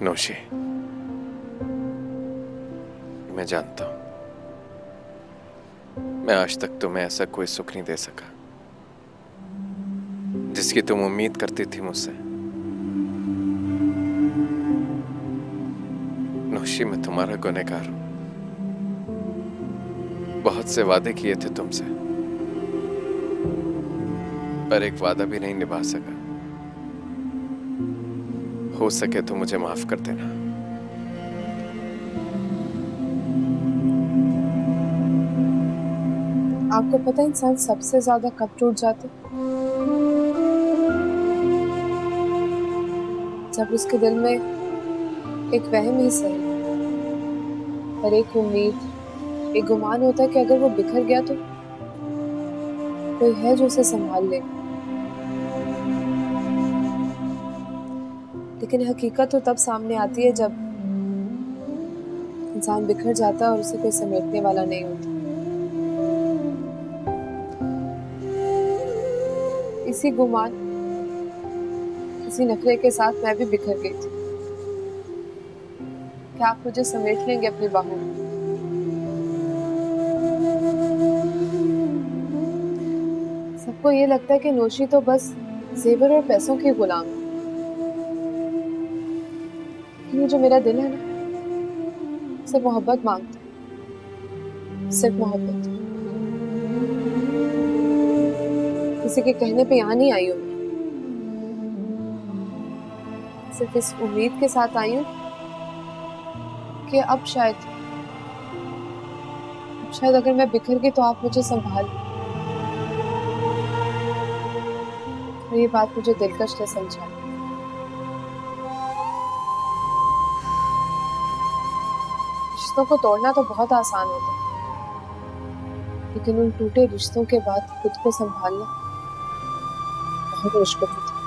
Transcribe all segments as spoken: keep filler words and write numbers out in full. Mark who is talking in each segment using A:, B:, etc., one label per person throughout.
A: नौशी, मैं जानता हूं मैं आज तक तुम्हें ऐसा कोई सुख नहीं दे सका जिसकी तुम उम्मीद करती थी मुझसे। नौशी, मैं तुम्हारा गुनहगार हूं। बहुत से वादे किए थे तुमसे, पर एक वादा भी नहीं निभा सका। हो सके तो मुझे माफ कर देना।
B: आपको पता है इंसान सबसे ज्यादा कब टूट जाते? जब उसके दिल में एक वहम ही सही पर एक उम्मीद, एक गुमान होता है कि अगर वो बिखर गया तो कोई है जो उसे संभाल ले। लेकिन हकीकत तो तब सामने आती है जब इंसान बिखर जाता है और उसे कोई समेटने वाला नहीं होता। इसी गुमान, इसी नखरे के साथ मैं भी बिखर गई थी। क्या आप मुझे समेट लेंगे अपनी बाहों में? सबको ये लगता है कि नौशी तो बस जेवर और पैसों की गुलाम है। ये जो मेरा दिल है ना, सिर्फ मोहब्बत मांगता है, सिर्फ मोहब्बत। किसी के कहने पे यहाँ नहीं आई हूँ, सिर्फ इस उम्मीद के साथ आई हूँ कि अब शायद अब शायद अगर मैं बिखर गई तो आप मुझे संभाल। और ये बात मुझे दिलकश ने समझाई। रिश्तों को तोड़ना तो बहुत आसान होता है, लेकिन उन टूटे रिश्तों के बाद खुद को संभालना बहुत मुश्किल होता है।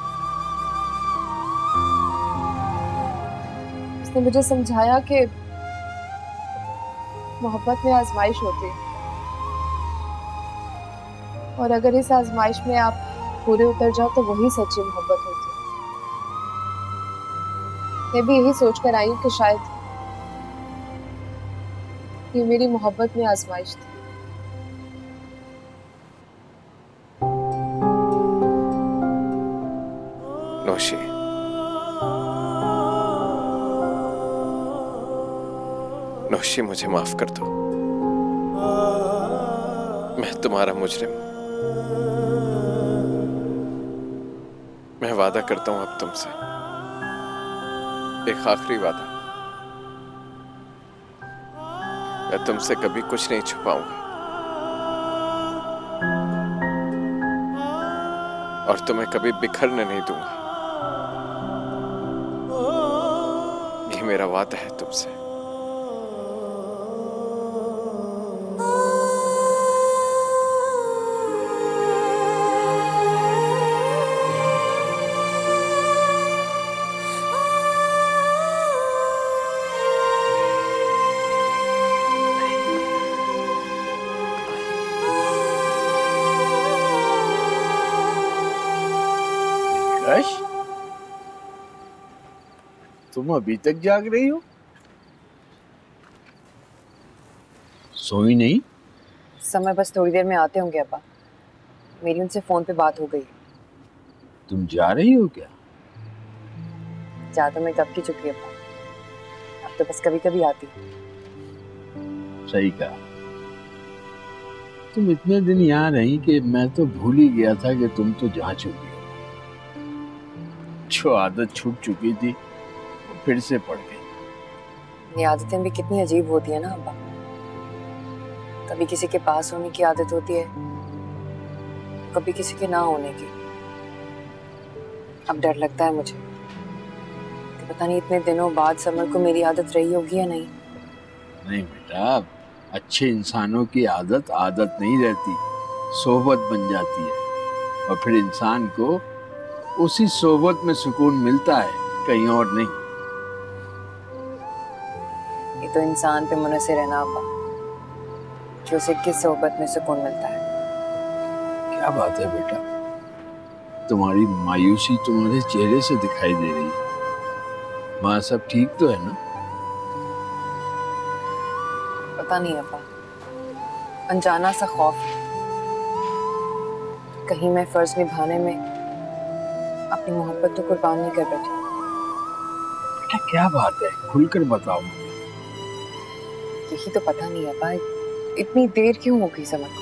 B: उसने मुझे समझाया कि मोहब्बत में आजमाइश होती है और अगर इस आजमाइश में आप पूरे उतर जाओ तो वही सच्ची मोहब्बत होती है। मैं भी यही सोचकर आई हूँ कि शायद ये मेरी मोहब्बत में आजमाइश थी।
A: नौशी, नौशी मुझे माफ कर दो। मैं तुम्हारा मुजरिम हूं। मैं वादा करता हूं अब तुमसे, एक आखिरी वादा। मैं तुमसे कभी कुछ नहीं छुपाऊंगा और तुम्हें कभी बिखरने नहीं दूंगा। ये मेरा वादा है तुमसे।
C: तुम अभी तक जाग रही हो? सोई नहीं?
B: समय बस थोड़ी देर में आते होंगे अब्बा। मेरी उनसे फोन पे बात हो गई।
C: तुम जा रही हो क्या?
B: जा तो मैं कब की चुकी अब्बा, अब तो बस कभी कभी आती।
C: सही कहा। तुम इतने दिन यहाँ रही कि मैं तो भूल ही गया था कि तुम तो जा चुकी हो। जो आदत छूट चुकी थी वो फिर से पड़ गई।
B: ये आदतें भी कितनी अजीब होती है ना अब्बा। कभी किसी के पास होने की आदत होती है, कभी किसी के ना होने की। अब डर लगता है मुझे कि पता नहीं इतने दिनों बाद समर को मेरी आदत रही होगी या नहीं।
C: नहीं बेटा, अच्छे इंसानों की आदत आदत नहीं रहती, सोहबत बन जाती है और फिर इंसान को उसी सोहबत में सुकून मिलता है, कहीं और नहीं।
B: ये तो इंसान पे मुनहसिर है ना अब्बा कि उसे किस सोहबत में सुकून मिलता है।
C: क्या बात है बेटा, तुम्हारी मायूसी तुम्हारे चेहरे से दिखाई दे रही है। वहाँ सब ठीक तो है ना?
B: पता नहीं अब्बा, अनजाना सा खौफ है कहीं मैं फर्ज निभाने में अपनी मोहब्बत तो कुर्बान नहीं कर बैठी।
C: बेटा क्या बात है, खुलकर बताओ।
B: यही तो पता नहीं अब्बा, इतनी देर क्यों हो गई समर को।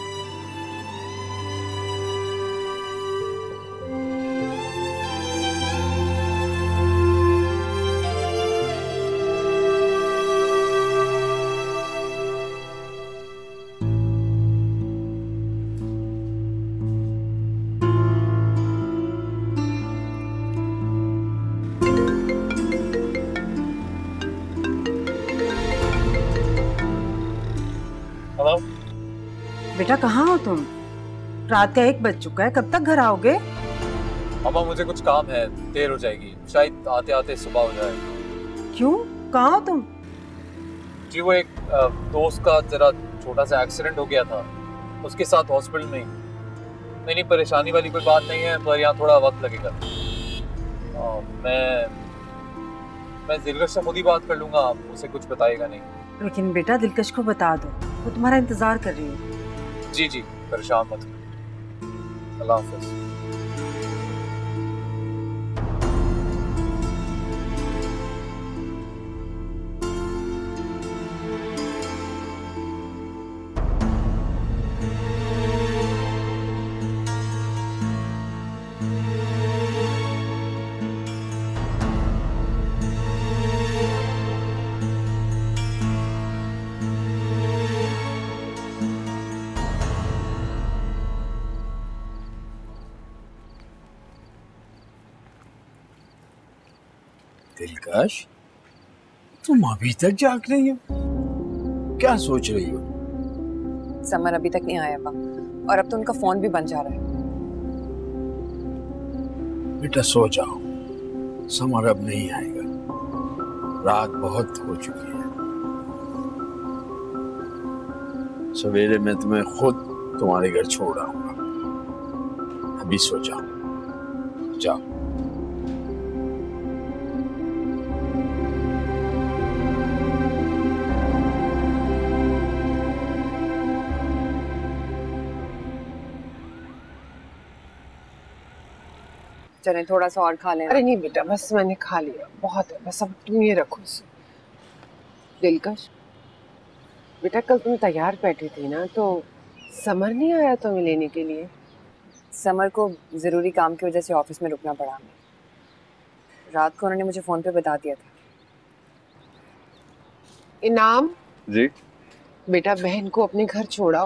D: बेटा कहाँ हो तुम? रात का एक बज चुका है, कब तक घर आओगे?
E: अम्मा मुझे कुछ काम है, देर हो जाएगी, शायद आते आते सुबह हो जाए।
D: क्यों, कहाँ हो तुम?
E: जी वो एक दोस्त का जरा छोटा सा एक्सीडेंट हो गया था, उसके साथ हॉस्पिटल में। नहीं नहीं परेशानी वाली कोई बात नहीं है, पर यहाँ थोड़ा वक्त लगेगा। आ, मैं मैं दिलकश से खुद ही बात कर लूंगा, उसे कुछ बताएगा नहीं।
D: लेकिन बेटा दिलकश को बता दो, वो तुम्हारा इंतजार कर रही है।
E: जी जी परेशान मत करो। अल्लाह हाफ़िज़।
C: दिलकश, तुम अभी तक जाग रही हो? क्या सोच रही हो?
B: समर अभी तक नहीं आया अब्बा, और अब तो उनका फोन भी बंद जा रहा है।
C: बेटा सो जाओ, समर अब नहीं आएगा, रात बहुत हो चुकी है। सवेरे मैं तुम्हें खुद तुम्हारे घर छोड़ आऊंगा। अभी सो जाओ, जाओ।
B: चलें थोड़ा सा और खा लें।
F: अरे नहीं बेटा, बस मैंने खा लिया, बहुत है, बस अब तुम ये रखो इसे। दिलकश बेटा, कल तुम तैयार बैठी थी ना, तो समर नहीं आया तुम्हें लेने के लिए?
B: समर को ज़रूरी काम की वजह से ऑफिस में रुकना पड़ा हमें। रात को उन्होंने मुझे फ़ोन पे बता दिया था।
F: इनाम
A: जी
F: बेटा, बहन को अपने घर छोड़ाओ।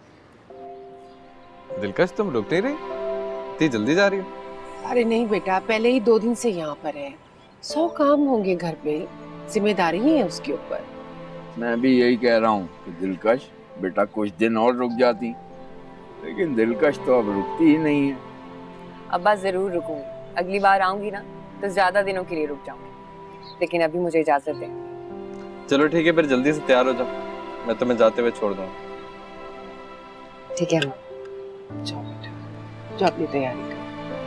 A: दिलकश, तुम रुक नहीं रही? इतनी जल्दी जा रही हो?
F: अरे नहीं बेटा, पहले ही दो दिन से यहाँ पर है, सौ काम होंगे घर पे, जिम्मेदारी ही है उसके ऊपर।
C: मैं भी यही कह रहा हूँ कि दिलकश बेटा कुछ दिन और रुक जाती, लेकिन दिलकश तो अब रुकती ही नहीं है।
B: अब्बा ज़रूर रुकूंगी, अगली बार आऊंगी ना तो ज़्यादा दिनों के लिए रुक जाऊंगी, लेकिन अभी मुझे इजाज़त दें।
A: चलो ठीक है, फिर जल्दी से तैयार हो जाओ, मैं तुम्हें जाते हुए छोड़ दूंगा।
B: ठीक है
F: जाओ बेटा, जाओ अपनी तैयारी कर।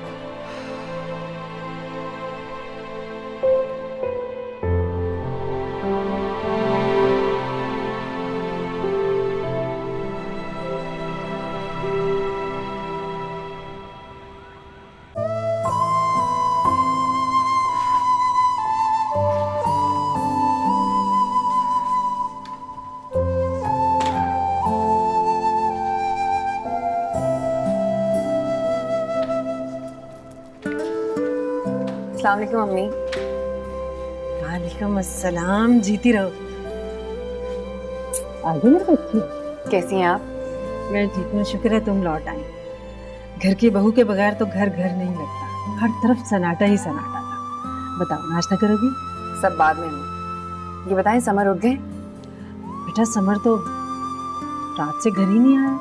B: अस्सलाम वालेकुम अम्मी।
D: वालेकुम अस्सलाम, जीती रहो। आगे मेरे बच्ची,
B: कैसी हैं आप?
D: मैं ठीक हूँ, शुक्र है तुम लौट आई। घर की बहू के बगैर तो घर घर नहीं लगता, हर तरफ सन्नाटा ही सन्नाटा था। बताओ नाश्ता करोगी?
B: सब बाद में अम्मी। ये बताएं, समर उठ गए?
D: बेटा समर तो रात से घर ही नहीं आया।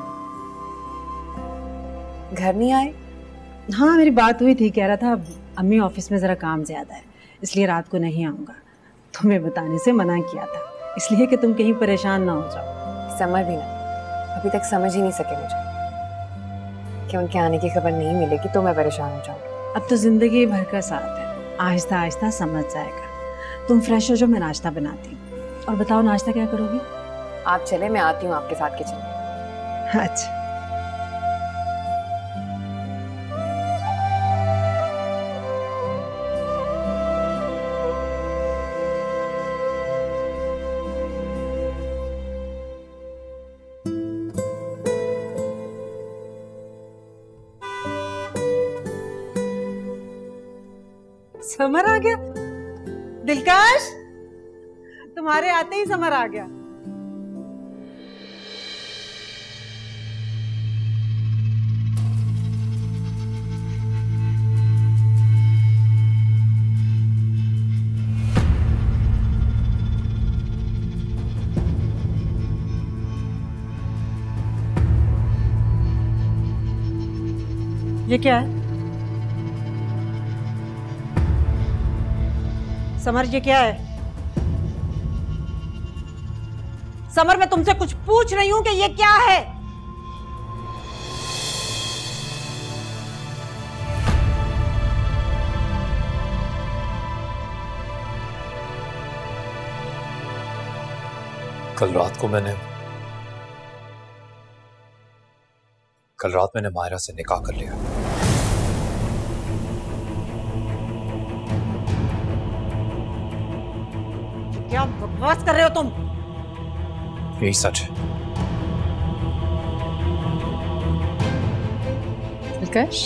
B: घर नहीं आए?
D: हाँ मेरी बात हुई थी, कह रहा था अम्मी ऑफिस में ज़रा काम ज़्यादा है, इसलिए रात को नहीं आऊँगा। तुम्हें बताने से मना किया था, इसलिए कि तुम कहीं परेशान ना हो जाओ।
B: समर भी ना अभी तक समझ ही नहीं सके मुझे कि उनके आने की खबर नहीं मिलेगी तो मैं परेशान हो जाऊँगी।
D: अब तो ज़िंदगी भर का साथ है, आहिस्ता आहिस्ता समझ जाएगा। तुम फ्रेश हो जाओ, मैं नाश्ता बनाती हूँ। और बताओ नाश्ता क्या करोगी?
G: आप चले, मैं आती हूँ आपके साथ किचन में।
D: अच्छा। समर आ गया। दिलकश, तुम्हारे आते ही समर आ गया। ये क्या है? समर, ये क्या है? समर, मैं तुमसे कुछ पूछ रही हूं कि ये क्या है?
E: कल रात को मैंने कल रात मैंने माहिरा से निकाह कर लिया।
D: क्या बकवास कर रहे हो तुम?
E: यही सच है।
B: दिलकश,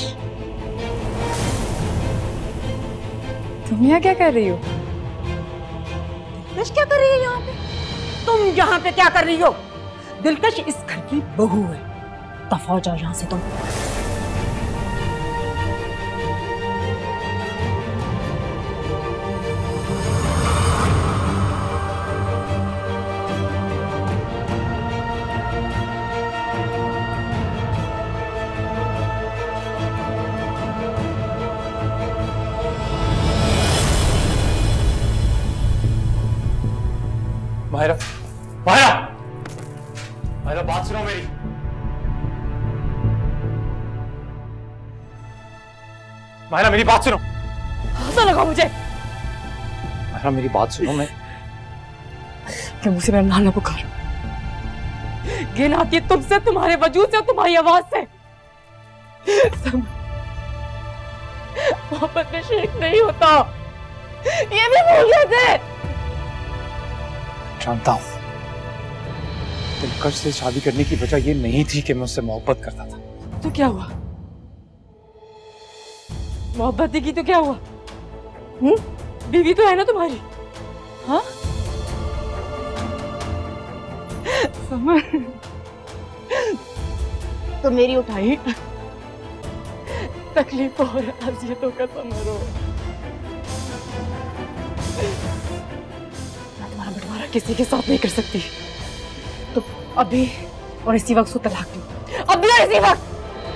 B: तुम यहाँ क्या कर रही हो?
D: दिलकश क्या कर रही है यहाँ पे? तुम यहाँ पे क्या कर रही हो? दिलकश इस घर की बहू है, दफा हो जाओ यहाँ से तुम।
E: माहिरा, माहिरा, माहिरा, बात सुनो मेरी। माहिरा, मेरी बात सुनो।
B: ऐसा लगा मुझे।
E: माहिरा, मेरी बात सुनो। मैं
B: क्या मुझसे मेरा नाना पुकारो? घिन आती है तुमसे, तुम्हारे वजूद से, तुम्हारी आवाज से। मोहब्बत में शिर्क नहीं होता, ये भी भूल गए थे।
E: जानता हूं, दिलकश से शादी करने की वजह ये नहीं थी कि मैं उससे मोहब्बत करता था।
B: तो क्या हुआ? मोहब्बत की तो क्या हुआ? हम्म? बीवी तो है ना तुम्हारी? हाँ? समझ तो मेरी उठाई तकलीफों और अजियतों का समारोह। मैं तुम्हारा बंटवारा किसी के साथ नहीं कर सकती, तो अभी और इसी वक्त उसको तलाक दो, अभी और इसी वक्त।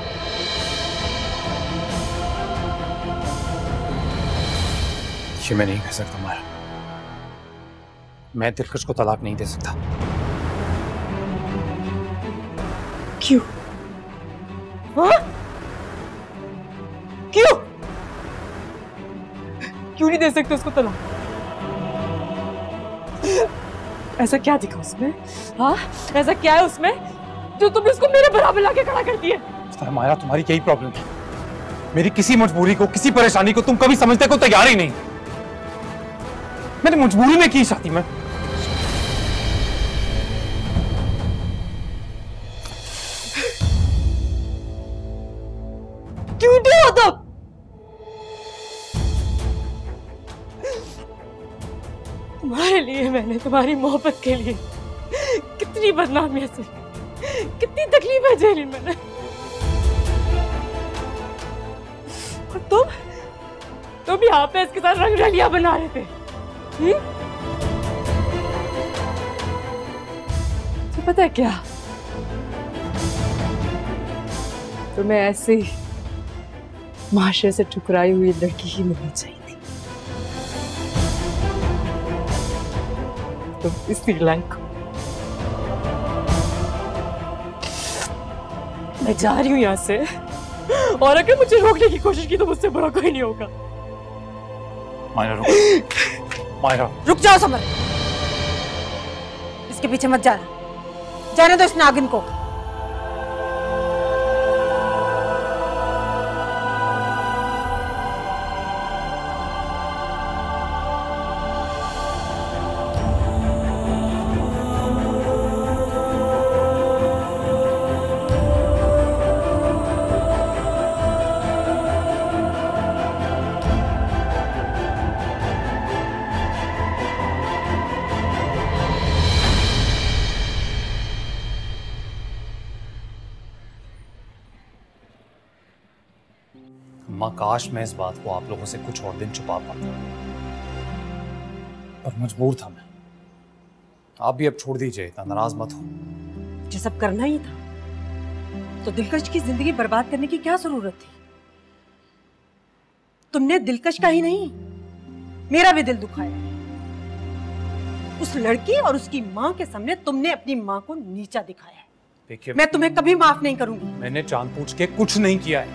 E: ये मैं नहीं कह सकता मारा, मैं दिलकश को तलाक नहीं दे सकता।
B: क्यों? हाँ? क्यों? क्यों नहीं दे सकते उसको तलाक? ऐसा क्या दिखा उसमें? हाँ? ऐसा क्या है उसमें जो तुमने उसको मेरे बराबर लाके खड़ा कर दिया?
E: माया, तुम्हारी यही प्रॉब्लम है। मेरी किसी मजबूरी को, किसी परेशानी को तुम कभी समझने को तैयार ही नहीं। मैंने मजबूरी में की शादी में।
B: क्यों हो तुम? तुम्हारे लिए मैंने, तुम्हारी मोहब्बत के लिए कितनी बदनामियां सही, कितनी तकलीफें झेली मैंने। और तुम तुम यहाँ पे इसके साथ रंग रलियां बना रहे थे। हुँ? तो पता है क्या, तुम्हें ऐसी माशरे से ठुकराई हुई लड़की ही मिलनी चाहिए थी। तुम इसी लायक हो। मैं जा रही हूँ यहाँ से, और अगर मुझे रोकने की कोशिश की तो मुझसे बुरा कोई नहीं होगा।
E: माया रुको, माहिरा।
D: रुक जाओ समर, इसके पीछे मत जाना, जाने दो इस नागिन को।
E: अम्मा, काश मैं इस बात को आप लोगों से कुछ और दिन छुपा पाता, पर मजबूर था मैं। आप भी अब छोड़ दीजिए, इतना नाराज मत हो।
D: ये सब करना ही था तो दिलकश की जिंदगी बर्बाद करने की क्या जरूरत थी? तुमने दिलकश का ही नहीं, मेरा भी दिल दुखाया। उस लड़की और उसकी माँ के सामने तुमने अपनी माँ को नीचा दिखाया है।
E: देखिए,
D: मैं तुम्हें कभी माफ नहीं करूंगी।
E: मैंने जानबूझ के कुछ नहीं किया है,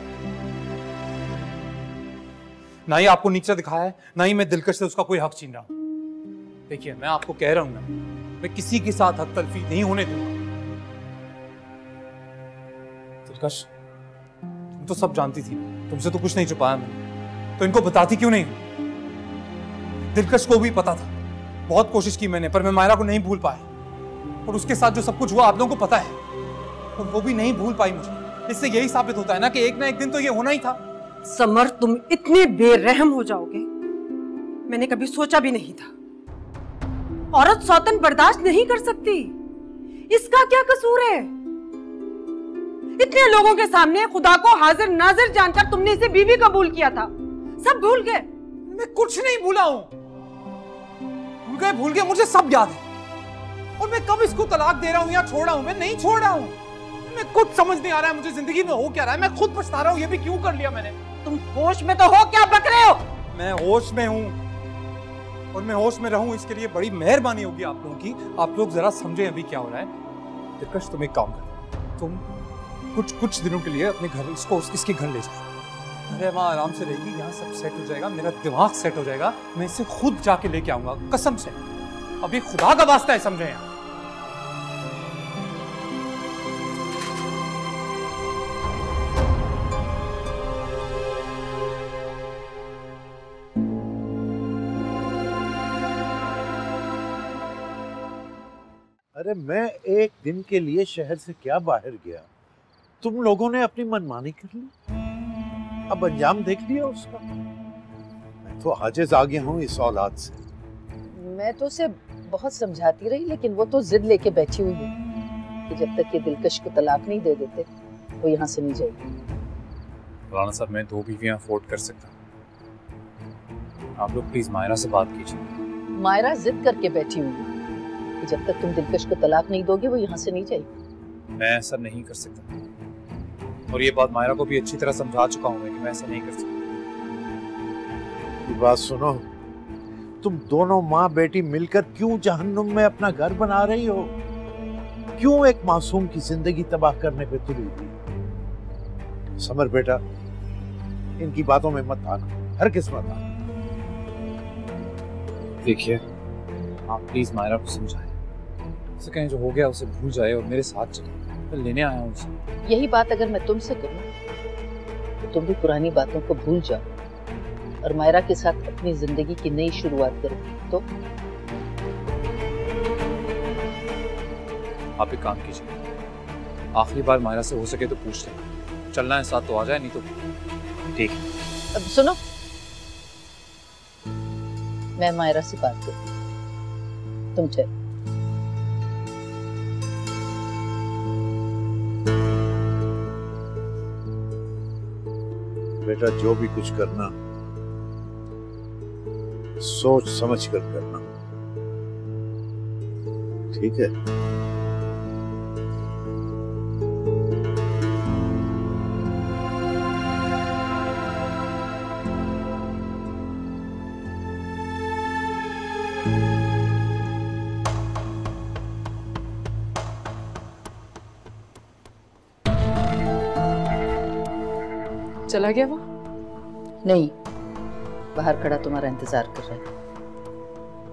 E: ना ही आपको नीचा दिखाया है, ना ही मैं दिलकश से उसका कोई हक छीन रहा हूं। देखिए, मैं आपको कह रहा हूं ना, मैं किसी के साथ हक तलफी नहीं होने दूंगा। दिलकश, तुम तो सब जानती थी, तुमसे तो कुछ नहीं छुपाया मैंने, तो इनको बताती क्यों नहीं? दिलकश को भी पता था, बहुत कोशिश की मैंने, पर मैं माहिरा को नहीं भूल पाया। और उसके साथ जो सब कुछ हुआ आप लोगों को पता है, और वो भी नहीं भूल पाई मुझे। इससे यही साबित होता है ना कि एक ना एक दिन तो ये होना ही था।
D: समर, तुम इतने बेरहम हो जाओगे मैंने कभी सोचा भी नहीं था। औरत सौतन बर्दाश्त नहीं कर सकती, इसका क्या कसूर है? इतने लोगों के सामने खुदा को हाजिर नाजिर जानकर तुमने इसे बीवी कबूल किया था, सब भूल गए।
E: मैं कुछ नहीं भूला हूं, भूल गए भूल गए मुझे सब याद है। और मैं कब इसको तलाक दे रहा हूं या छोड़ रहा हूं? मैं नहीं छोड़ रहा हूं। मैं कुछ समझ नहीं आ रहा है मुझे जिंदगी में हो क्या रहा है। मैं खुद पछता रहा हूं, ये भी क्यों कर लिया मैंने।
D: तुम होश में तो हो, क्या बक रहे हो?
E: मैं होश में हूं, और मैं होश में रहूं इसके लिए बड़ी मेहरबानी होगी आप लोगों की। आप लोग जरा समझे अभी क्या हो रहा है। दिलकश, तुम एक काम करो, तुम कुछ कुछ दिनों के लिए अपने घर इसको इसके घर ले जाओ। अरे वहाँ आराम से रहेगी, यहाँ सब सेट हो जाएगा, मेरा दिमाग सेट हो जाएगा। मैं इसे खुद जाके लेके आऊंगा, कसम से। अभी खुदा का वास्ता है, समझे यहाँ।
H: अरे मैं एक दिन के लिए शहर से क्या बाहर गया, तुम लोगों ने अपनी मनमानी कर ली। अब अंजाम देख लिया उसका। मैं तो आजिज आ गया हूँ इस औलाद से।
I: मैं तो उसे बहुत समझाती रही, लेकिन वो तो जिद लेके बैठी हुई है कि जब तक ये दिलकश को तलाक नहीं दे देते वो यहाँ से नहीं जाएगी।
E: राना साहब, मैं दो बीवियां अफोर्ड कर सकता हूँ। आप लोग प्लीज माहिरा से बात कीजिए।
I: माहिरा जिद करके बैठी हुई है कि जब तक तुम दिलकश को तलाक नहीं दोगे वो यहाँ से नहीं जाएगी।
E: मैं ऐसा नहीं कर सकता, और ये बात माहिरा को भी अच्छी तरह समझा चुका हूँ मैं कि मैं ऐसा नहीं कर सकता।
H: ये बात सुनो, तुम दोनों माँ बेटी मिलकर क्यों जहन्नुम में अपना घर बना रही हो? क्यों एक मासूम की जिंदगी तबाह करने पे तुली हुई? समर बेटा, इनकी बातों में मत आना, हर किस मत आना।
E: देखिए, आप प्लीज माहिरा को समझाएं, उसे कहें जो हो गया उसे भूल जाए और मेरे साथ चले। मैं लेने आया हूँ उसे।
I: यही बात अगर मैं तुमसे करूँ तो तुम भी पुरानी बातों को भूल जाओ और माहिरा के साथ अपनी जिंदगी की नई शुरुआत करो। तो
E: आप एक काम कीजिए, आखिरी बार माहिरा से हो सके तो पूछ लें, चलना है साथ तो आ जाए, नहीं तो ठीक है।
I: अब सुनो, मैं माहिरा से बात करती हूँ, तुम चलो।
H: बेटा, जो भी कुछ करना सोच समझ कर करना, ठीक है?
F: चला गया वो?
I: नहीं, बाहर खड़ा तुम्हारा इंतजार कर रहा है।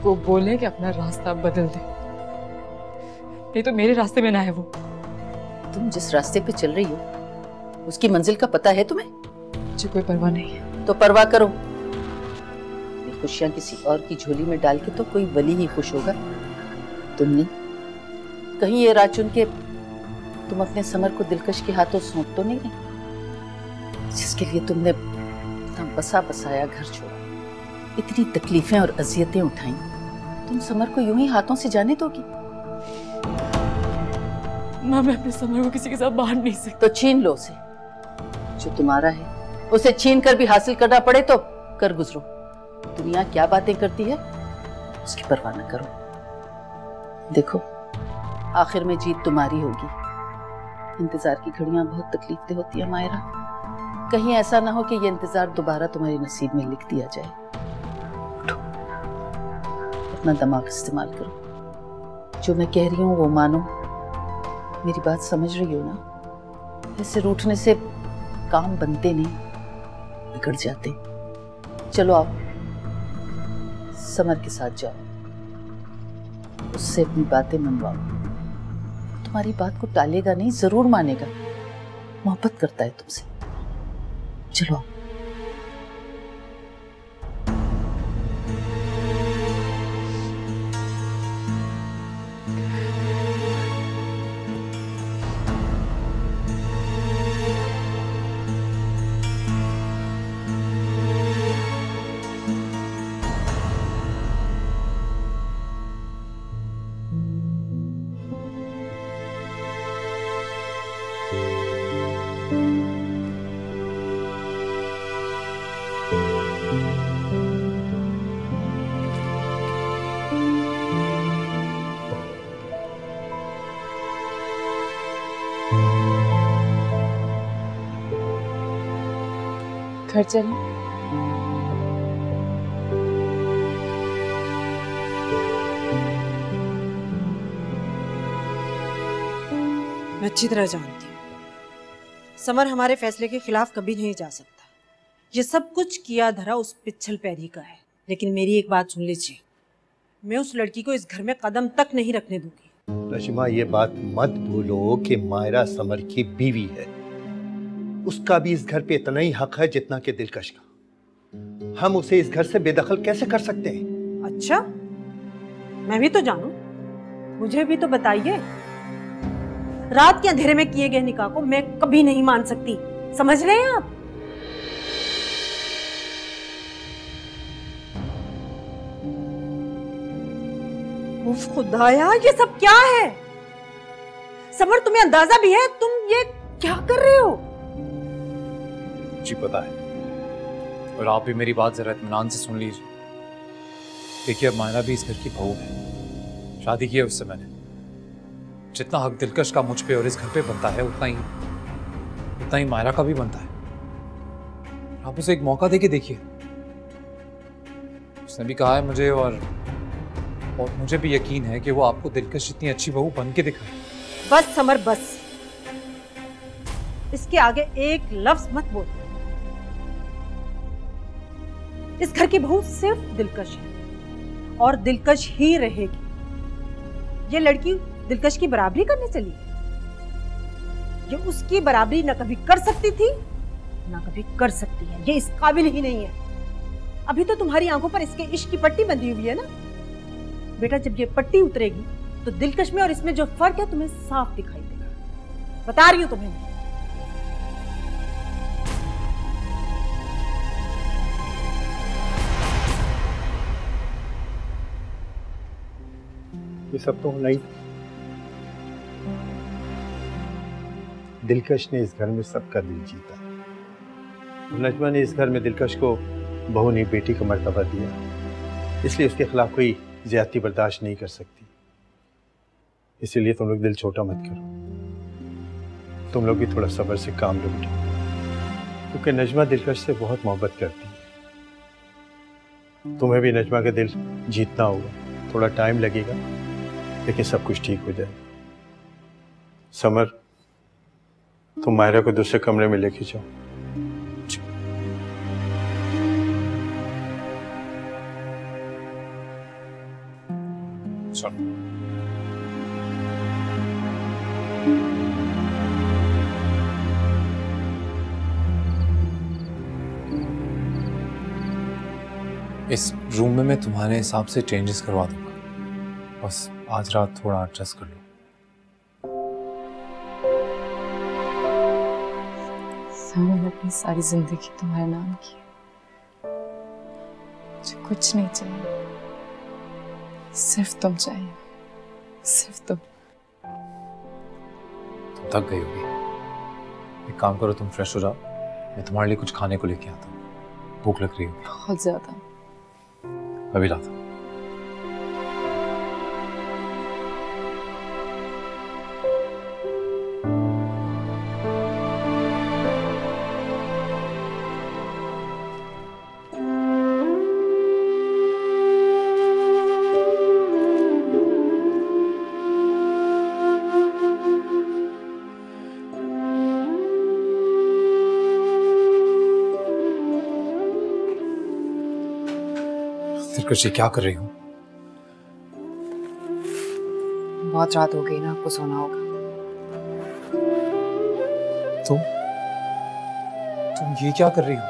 J: उसको बोले कि अपना रास्ता बदल दे, नहीं तो मेरे रास्ते में ना है वो।
I: तुम जिस रास्ते पे चल रही हो उसकी मंजिल का पता है तुम्हें?
J: मुझे कोई परवाह नहीं है।
I: तो परवाह करो। ये खुशियां किसी और की झोली में डाल के तो कोई वली ही खुश होगा, तुम नहीं। कहीं ये राह चुन के तुम अपने समर को दिलकश के हाथों सौंप तो नहीं रही, जिसके लिए तुमने इतना बसा बसाया घर छोड़ा, इतनी तकलीफें और अजियतें उठाई, तुम समर को यूं ही हाथों से जाने दोगी?
J: माँ, मैं अपने समर को किसी के साथ बाहर नहीं सकती।
I: तो छीन लो उसे, जो तुम्हारा है उसे छीन कर भी हासिल करना पड़े तो कर गुजरो। दुनिया क्या बातें करती है उसकी परवाह न करो। देखो, आखिर में जीत तुम्हारी होगी। इंतजार की घड़ियां बहुत तकलीफ दे होती है मायरा, कहीं ऐसा ना हो कि ये इंतजार दोबारा तुम्हारे नसीब में लिख दिया जाए। उठो, अपना दिमाग इस्तेमाल करो, जो मैं कह रही हूँ वो मानो। मेरी बात समझ रही हो ना? ऐसे रूठने से काम बनते नहीं, बिगड़ जाते। चलो आओ, समर के साथ जाओ, उससे अपनी बातें मनवाओ। तुम्हारी बात को टालेगा नहीं, जरूर मानेगा। मोहब्बत करता है तुमसे। चलो आओ।
B: घर चलें?
D: मैं अच्छी तरह जानती हूँ समर हमारे फैसले के खिलाफ कभी नहीं जा सकता। ये सब कुछ किया धरा उस पिछल पैरी का है। लेकिन मेरी एक बात सुन लीजिए, मैं उस लड़की को इस घर में कदम तक नहीं रखने दूंगी।
K: रशिमा, ये बात मत भूलो कि मायरा समर की बीवी है। उसका भी इस घर पे इतना ही हक है जितना कि दिलकश का। हम उसे इस घर से बेदखल कैसे कर सकते हैं?
D: अच्छा, मैं भी तो जानूं, मुझे भी तो बताइए। रात के अंधेरे में किए गए निकाह को मैं कभी नहीं मान सकती, समझ रहे हैं आप? उफ खुदाया, ये सब क्या है? समर, तुम्हें अंदाजा भी है तुम ये क्या कर रहे हो?
E: जी पता है, और आप भी मेरी बात जरा इत्मीनान से सुन लीजिए। देखिए, अब मायरा भी इस घर की बहू है, शादी की है उससे मैंने। जितना हक दिलकश का मुझ पे और इस घर पे बनता है, उतना ही उतना ही मायरा का भी बनता है। आप उसे एक मौका देके देखिए। उसने भी कहा है मुझे, और और मुझे भी यकीन है कि वो आपको दिलकश इतनी अच्छी बहू बन के दिखाए।
D: बस समर, बस। इसके आगे एक लफ्ज मत बोल। इस घर की बहू सिर्फ दिलकश है और दिलकश ही रहेगी। ये लड़की दिलकश की बराबरी करने चली है। ये उसकी बराबरी न कभी कर सकती थी ना कभी कर सकती है। ये इस काबिल ही नहीं है। अभी तो तुम्हारी आंखों पर इसके इश्क की पट्टी बंधी हुई है ना बेटा। जब ये पट्टी उतरेगी तो दिलकश में और इसमें जो फर्क है तुम्हें साफ दिखाई देगा। बता रही हूं तुम्हें।
K: ये सब तो नहीं, दिलकश ने इस घर में सबका दिल जीता। नजमा ने इस घर में दिलकश को बहू नहीं बेटी का मर्तबा दिया, इसलिए उसके खिलाफ कोई ज्यादती बर्दाश्त नहीं कर सकती। इसीलिए तुम लोग दिल छोटा मत करो, तुम लोग भी थोड़ा सब्र से काम लो बेटा, क्योंकि नजमा दिलकश से बहुत मोहब्बत करती है। तुम्हें भी नजमा का दिल जीतना होगा, थोड़ा टाइम लगेगा लेकिन सब कुछ ठीक हो जाएगा। समर, तुम मायरा को दूसरे कमरे में लेके जाओ।
E: चलो। इस रूम में मैं तुम्हारे हिसाब से चेंजेस करवा दूंगा, बस आज रात थोड़ा एडजस्ट कर लो।
J: मैंने अपनी सारी जिंदगी तुम्हारे नाम की, मुझे कुछ नहीं चाहिए, सिर्फ तुम चाहिए, सिर्फ तुम।
E: तुम थक गई होगी, एक काम करो, तुम फ्रेश हो जाओ, मैं तुम्हारे लिए कुछ खाने को लेके आता हूँ, भूख लग रही होगी।
J: बहुत ज्यादा।
E: अभी लाता हूँ। दिलकश, क्या कर रही हूँ?
B: बहुत रात हो गई ना, आपको सोना होगा।
E: तुम तुम ये क्या कर रही हो?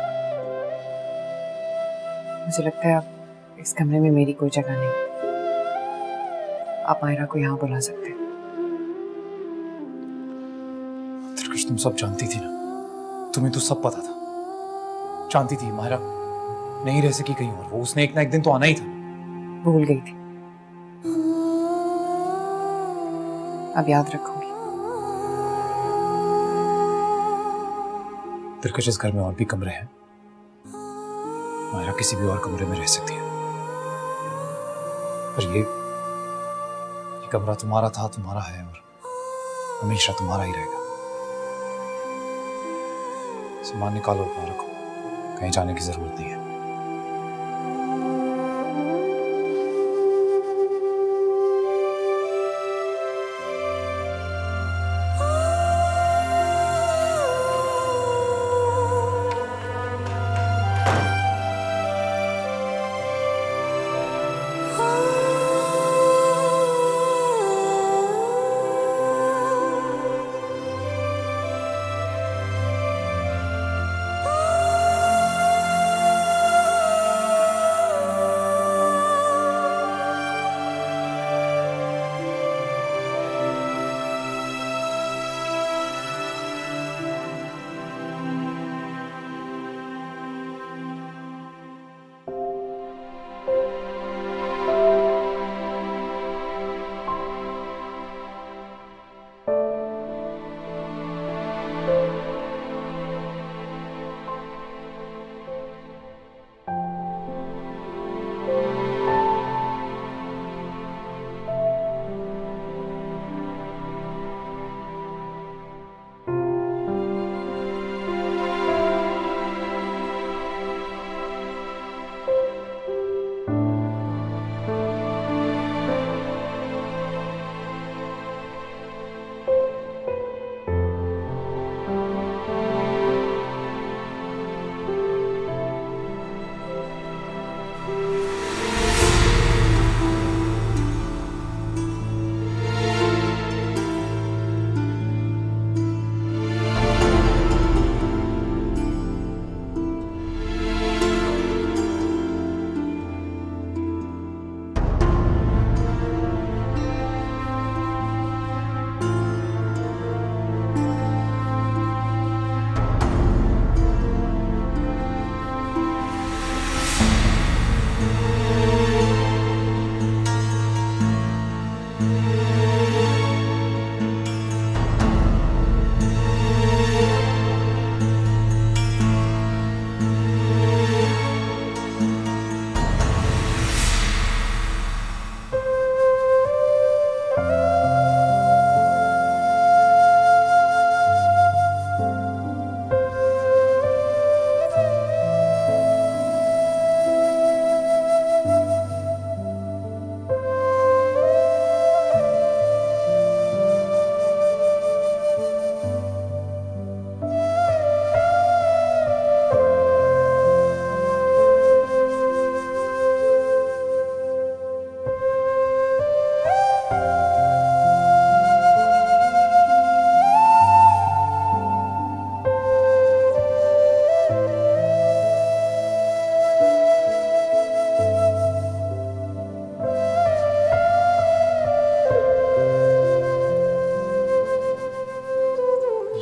B: मुझे लगता है अब इस कमरे में मेरी कोई जगह नहीं, आप माहिरा को यहाँ बुला सकते हैं।
E: दिलकश, तुम सब जानती थी ना, तुम्हें तो सब पता था, जानती थी माहिरा नहीं रह सकी कहीं और, वो उसने एक ना एक दिन तो आना ही था।
B: भूल गई थी, अब याद रखूंगी।
E: दिलकश, इस घर में और भी कमरे हैं, माहिरा किसी भी और कमरे में रह सकती है, पर ये ये कमरा तुम्हारा था, तुम्हारा है और हमेशा तुम्हारा ही रहेगा। सामान निकालो, अपना रखो, कहीं जाने की जरूरत नहीं है।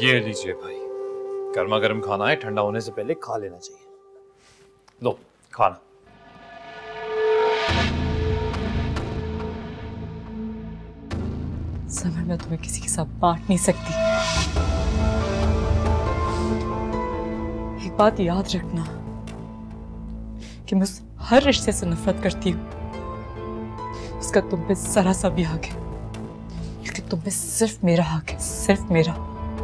E: ये लीजिए भाई, गर्मा गर्म खाना है, ठंडा होने से पहले खा लेना चाहिए। लो खाना।
J: समर, मैं तुम्हें किसी के साथ बांट नहीं सकती। एक बात याद रखना कि मैं उस हर रिश्ते से नफरत करती हूँ इसका तुम पे जरा सा भी हक है, क्योंकि तुम पे सिर्फ मेरा हक है, सिर्फ मेरा।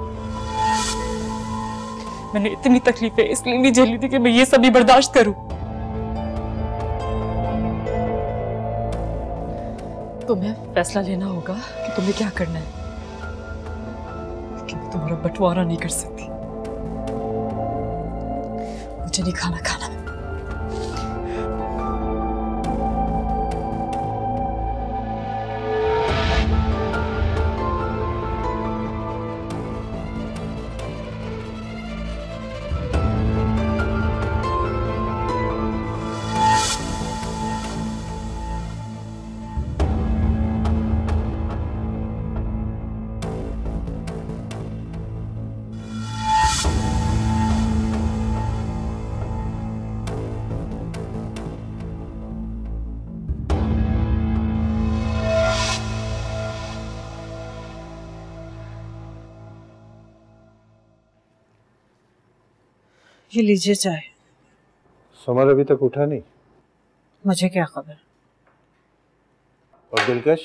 J: मैंने इतनी तकलीफें इसलिए नहीं झेली थी कि मैं ये सभी बर्दाश्त करूं। तुम्हें फैसला लेना होगा कि तुम्हें क्या करना है, कि मैं तुम्हारा बंटवारा नहीं कर सकती। मुझे नहीं खाना खाना।
D: ये लीजिए चाय।
K: समर अभी तक उठा नहीं?
D: मुझे क्या खबर।
K: और दिलकश?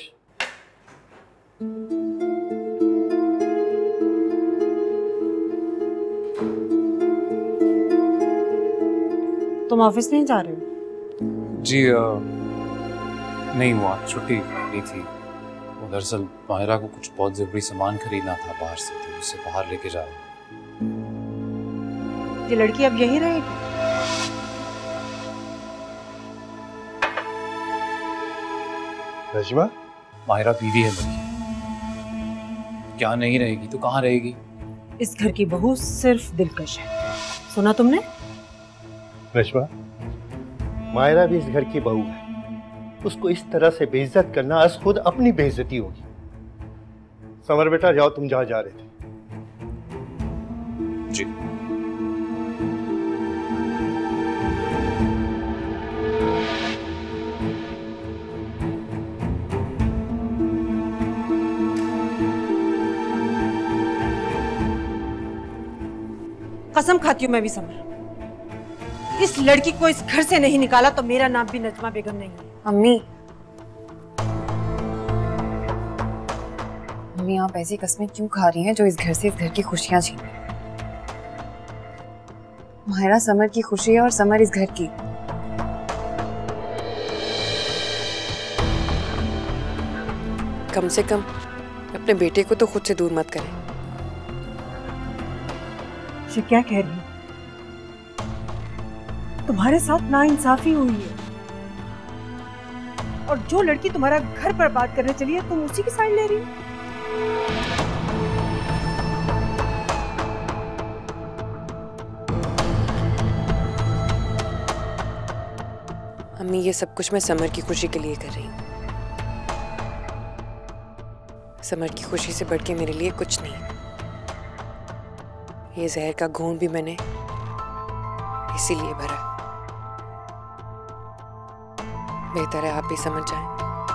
D: तुम ऑफिस नहीं जा रहे हो?
E: जी आ, नहीं, वो आज छुट्टी ली थी। वो दरअसल माहिरा को कुछ बहुत जरूरी सामान खरीदना था बाहर से, तो उसे बाहर लेके जा रहा हूँ।
D: ये लड़की अब यहीं रहेगी?
K: रजवा?
E: माहिरा बीवी है मेरी, क्या नहीं रहेगी तो कहाँ रहेगी?
D: इस घर की बहू सिर्फ दिलकश है, सुना तुमने?
K: रजवा, माहिरा भी इस घर की बहू है, उसको इस तरह से बेइज्जत करना आज खुद अपनी बेइज्जती होगी। समर बेटा जाओ, तुम जहां जा रहे थे।
E: जी।
D: कसम खाती हूँ मैं भी समर, इस लड़की को इस घर से नहीं निकाला तो मेरा नाम भी नजमा बेगम नहीं है।
G: अम्मी, अम्मी आप ऐसी कस्में क्यों खा रही हैं जो इस घर से इस घर की खुशियां छीन रही हैं? माहिरा समर की खुशी है और समर इस घर की। कम से कम अपने बेटे को तो खुद से दूर मत करें।
D: ये क्या कह रही है? तुम्हारे साथ नाइंसाफी हुई है और जो लड़की तुम्हारा घर बर्बाद करने चली है तुम उसी की साइड ले रही हो।
G: अम्मी ये सब कुछ मैं समर की खुशी के लिए कर रही हूँ। समर की खुशी से बढ़ के मेरे लिए कुछ नहीं। ये जहर का घूंट भी मैंने इसीलिए भरा। बेहतर है आप भी समझ जाएं।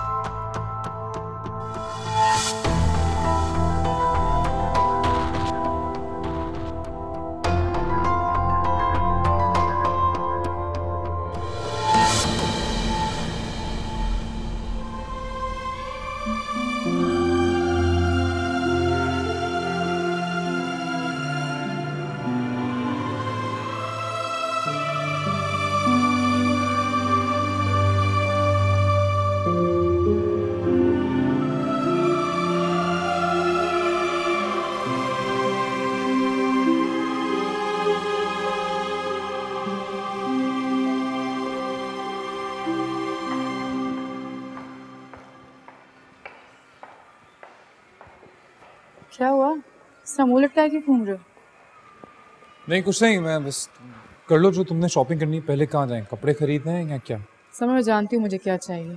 J: क्या हुआ? मुंह लटका के घूम रहे हो?
E: नहीं कुछ नहीं, मैं बस कर लो जो तुमने शॉपिंग करनी। पहले कहाँ जाएं, कपड़े खरीदने हैं या क्या?
J: समझ, मैं जानती हूँ मुझे क्या चाहिए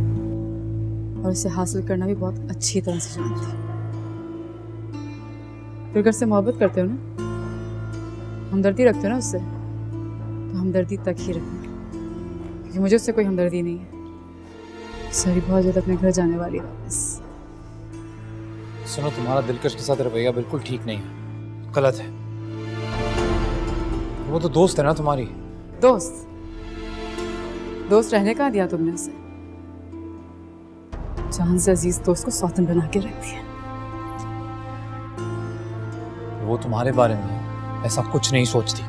J: और इसे हासिल करना भी बहुत अच्छी तरह से जानती हूँ। दिलकश से मोहब्बत करते हो ना, हमदर्दी रखते हो ना उससे, तो हमदर्दी तक ही रखना, क्योंकि मुझे उससे कोई हमदर्दी नहीं है। सारी बहुत जल्द अपने घर जाने वाली वापस।
E: सुनो, तुम्हारा दिलकश के साथ रवैया बिल्कुल ठीक नहीं है, गलत है। वो तो दोस्त है ना तुम्हारी।
J: दोस्त? दोस्त रहने का दिया तुमने उसे? जान से अजीज दोस्त को सौतन बना के रखती है।
E: वो तुम्हारे बारे में ऐसा कुछ नहीं सोचती।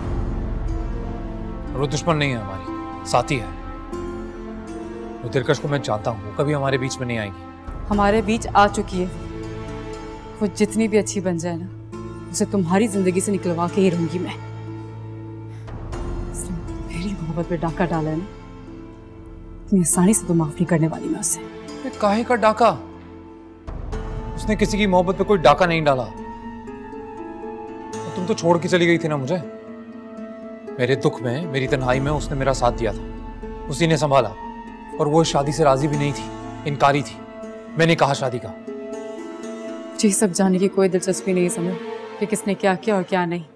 E: वो दुश्मन नहीं है हमारी, साथी है। वो दिलकश को मैं चाहता हूँ, वो कभी हमारे बीच में नहीं आएगी।
J: हमारे बीच आ चुकी है वो, जितनी भी अच्छी बन जाए ना, उसे तुम्हारी जिंदगी से निकलवा के ही रहूंगी मैं। मेरी मोहब्बत पे डाका डाला है ना, इतनी आसानी से तो माफ नहीं करने वाली मैं उसे।
E: काहे का डाका? उसने किसी की मोहब्बत पे कोई डाका नहीं डाला। तुम तो छोड़ के चली गई थी ना मुझे। मेरे दुख में, मेरी तन्हाई में उसने मेरा साथ दिया था, उसी ने संभाला। और वो शादी से राजी भी नहीं थी, इनकारी थी। मैंने कहा शादी का।
J: जी, सब जानने की कोई दिलचस्पी नहीं समझ कि किसने क्या किया और क्या नहीं।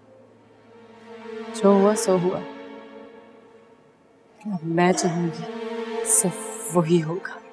J: जो हुआ सो हुआ। अब मैं चाहूंगी सिर्फ वही होगा।